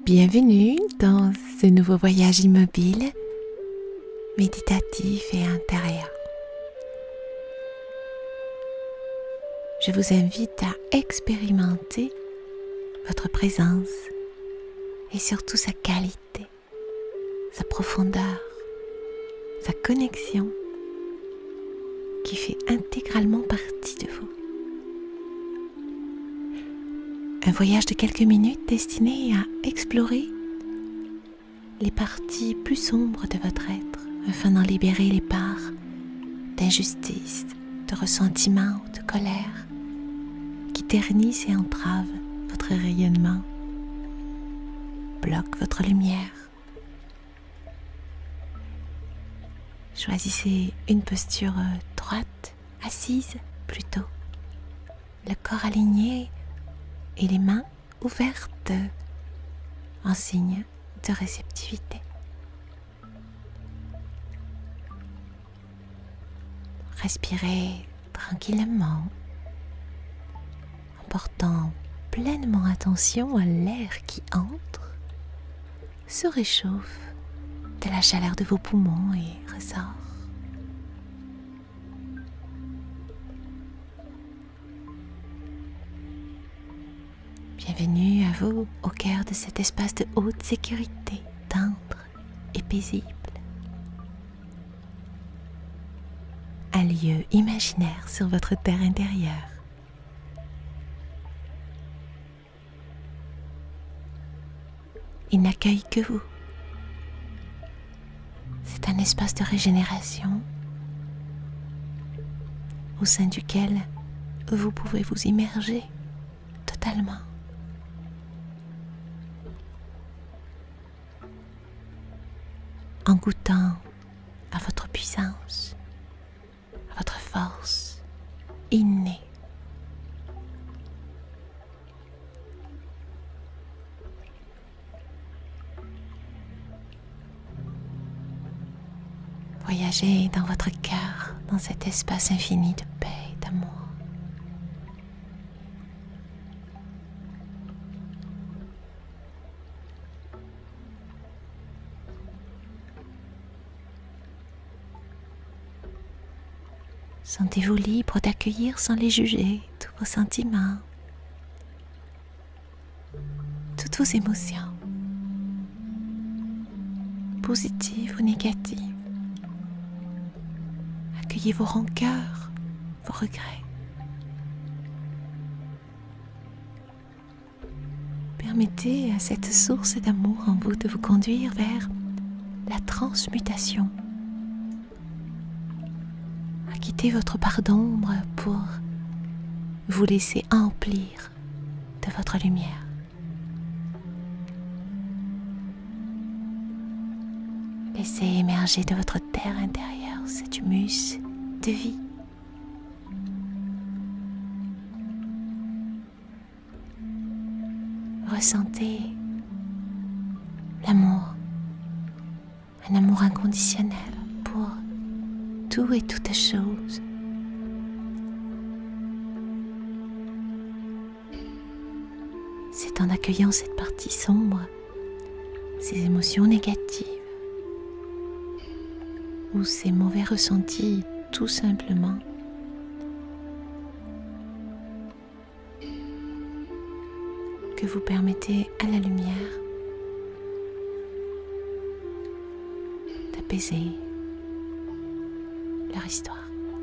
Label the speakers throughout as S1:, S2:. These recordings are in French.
S1: Bienvenue dans ce nouveau voyage immobile, méditatif et intérieur. Je vous invite à expérimenter votre présence et surtout sa qualité, sa profondeur, sa connexion qui fait intégralement partie de vous. Un voyage de quelques minutes destiné à explorer les parties plus sombres de votre être afin d'en libérer les parts d'injustice, de ressentiment ou de colère qui ternissent et entravent votre rayonnement, bloquent votre lumière. Choisissez une posture droite, assise plutôt, le corps aligné et les mains ouvertes en signe de réceptivité. Respirez tranquillement en portant pleinement attention à l'air qui entre, se réchauffe de la chaleur de vos poumons et ressort. Bienvenue à vous au cœur de cet espace de haute sécurité, tendre et paisible. Un lieu imaginaire sur votre terre intérieure. Il n'accueille que vous. C'est un espace de régénération au sein duquel vous pouvez vous immerger totalement. En goûtant à votre puissance, à votre force innée. Voyagez dans votre cœur, dans cet espace infini de paix et d'amour. Sentez-vous libre d'accueillir sans les juger tous vos sentiments, toutes vos émotions, positives ou négatives. Accueillez vos rancœurs, vos regrets. Permettez à cette source d'amour en vous de vous conduire vers la transmutation. Quittez votre part d'ombre pour vous laisser emplir de votre lumière. Laissez émerger de votre terre intérieure cet humus de vie. Ressentez l'amour, un amour inconditionnel pour tout et toute chose. C'est en accueillant cette partie sombre, ces émotions négatives ou ces mauvais ressentis tout simplement, que vous permettez à la lumière d'apaiser leur histoire.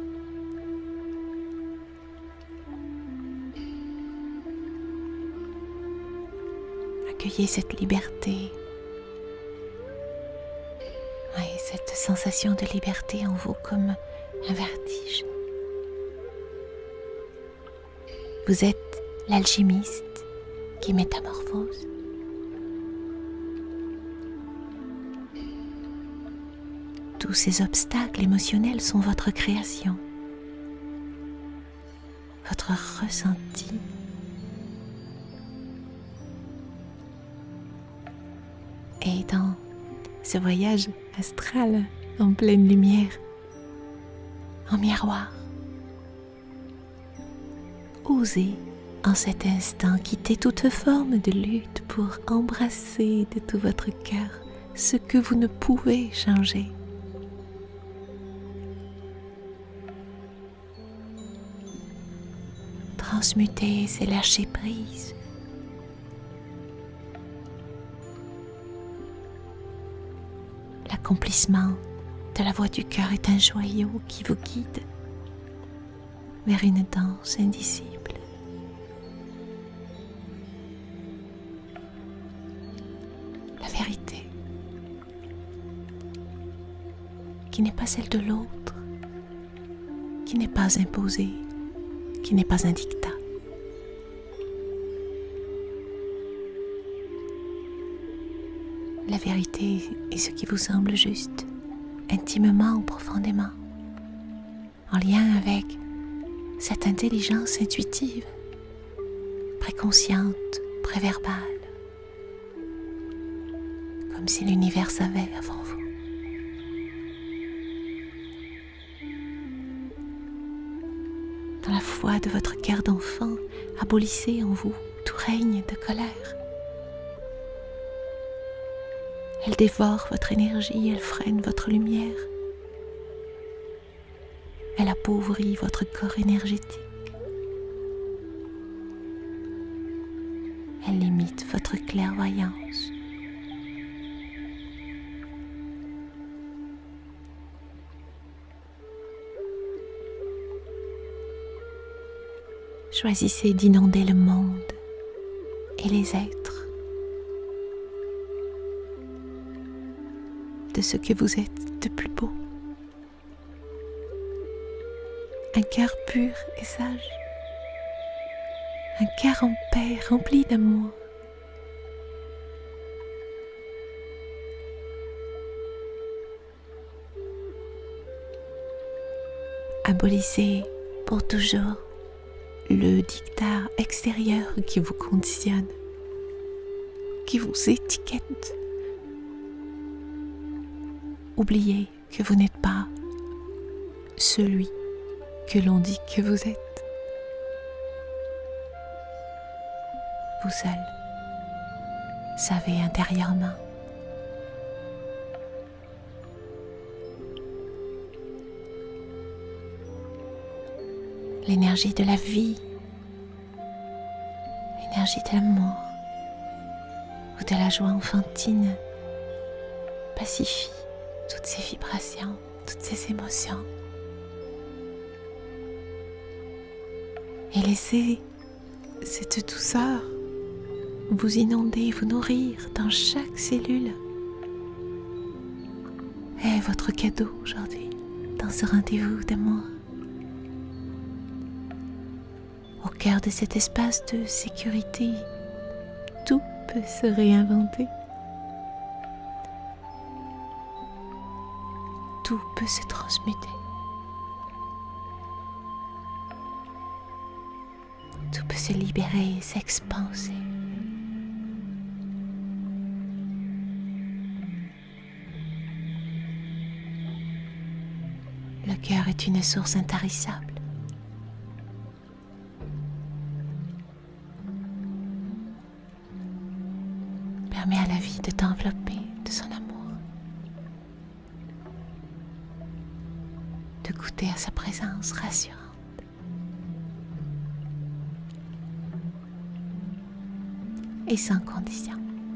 S1: Accueillez cette liberté et cette sensation de liberté en vous comme un vertige. Vous êtes l'alchimiste qui métamorphose. Tous ces obstacles émotionnels sont votre création, votre ressenti. Et dans ce voyage astral en pleine lumière, en miroir, osez En cet instant, quittez toute forme de lutte pour embrasser de tout votre cœur ce que vous ne pouvez changer. Transmuter, c'est lâcher prise. L'accomplissement de la voix du cœur est un joyau qui vous guide vers une danse indicible. La vérité, qui n'est pas celle de l'autre, qui n'est pas imposée, qui n'est pas un dictat. La vérité est ce qui vous semble juste, intimement ou profondément, en lien avec cette intelligence intuitive, préconsciente, préverbale, comme si l'univers savait avant vous. Dans la foi de votre cœur d'enfant, abolissez en vous tout règne de colère. Elle dévore votre énergie, elle freine votre lumière. Elle appauvrit votre corps énergétique. Elle limite votre clairvoyance. Choisissez d'inonder le monde et les êtres de ce que vous êtes de plus beau. Un cœur pur et sage, un cœur en paix rempli d'amour. Abolissez pour toujours le dictat extérieur qui vous conditionne, qui vous étiquette. Oubliez que vous n'êtes pas celui que l'on dit que vous êtes. Vous seul savez intérieurement. L'énergie de la vie, l'énergie de l'amour ou de la joie enfantine pacifie toutes ces vibrations, toutes ces émotions. Et laissez cette douceur vous inonder, vous nourrir dans chaque cellule. Et votre cadeau aujourd'hui dans ce rendez-vous d'amour. Au cœur de cet espace de sécurité, tout peut se réinventer. Tout peut se transmuter. Tout peut se libérer et s'expanser. Le cœur est une source intarissable. Permet à la vie de t'envelopper de son amour, de goûter à sa présence rassurante. Et sans condition.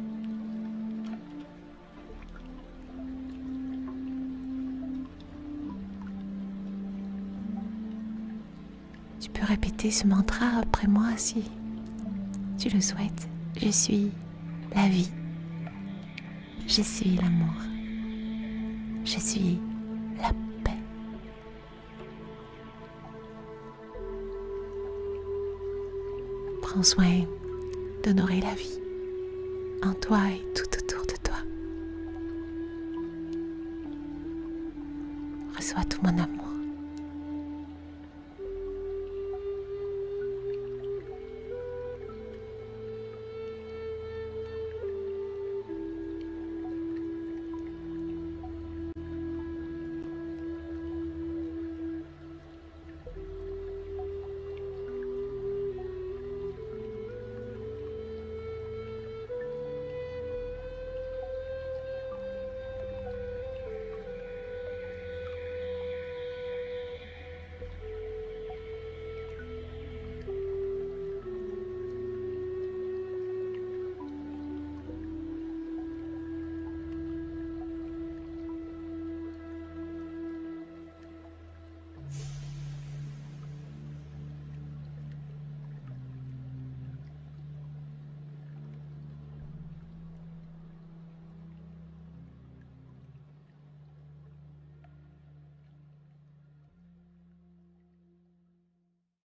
S1: Tu peux répéter ce mantra après moi si tu le souhaites. Je suis la vie. Je suis l'amour. Je suis la paix. Prends soin d'honorer la vie en toi et tout autour de toi. Reçois tout mon amour.